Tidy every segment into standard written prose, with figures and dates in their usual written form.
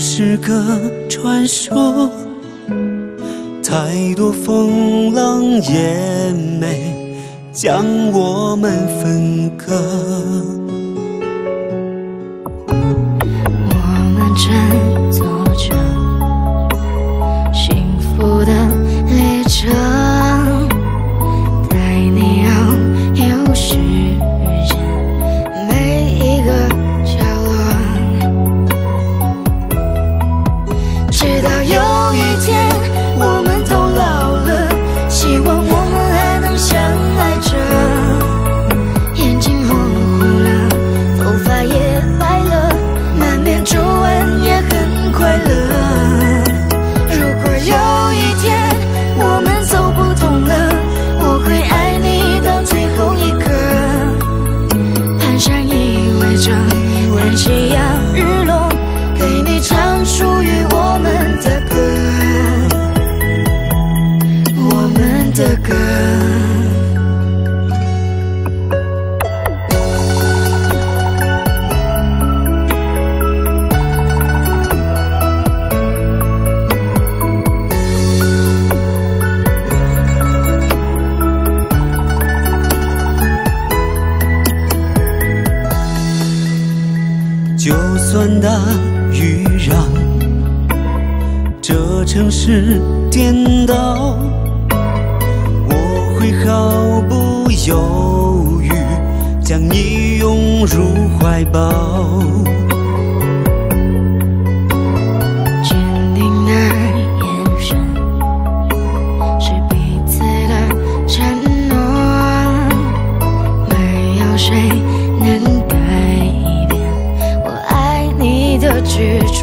是个传说，太多风浪也没将我们分割。 我们正走着幸福的列车，带你遨游世间每一个角落，直到有一天我们都老了，希望我们还能相爱着。眼睛模糊了，头发也白了，满面皱纹也很快乐。如果有一天我们走不动了，我会爱你到最后一刻。蹒跚依偎着，看夕阳日落，给你唱属于我们的歌，我们的歌。 就算大雨让这城市颠倒，我会毫不犹豫将你拥入怀抱。 坚定的眼神是彼此的承诺，没有谁能改变我爱你的执着。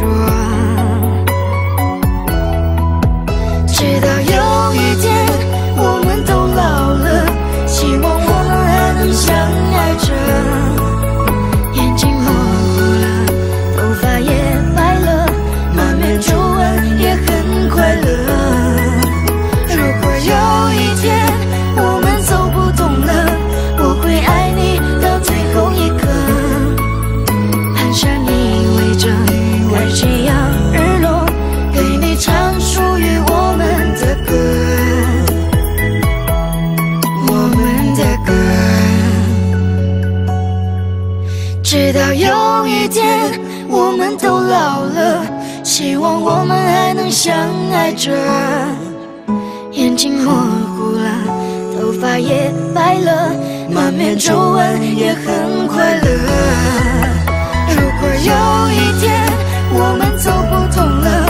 直到有一天我们都老了，希望我们还能相爱着。眼睛模糊了，头发也白了，满面皱纹也很快乐。如果有一天我们走不动了，我会爱你到最后一刻。蹒跚依偎着，看夕阳日落，给你唱属于我们的歌，我们的歌。直到有一天我们都老了，希望我们还能相爱着。眼睛模糊了，头发也白了，满面皱纹也很快乐。如果有一天我们走不动了，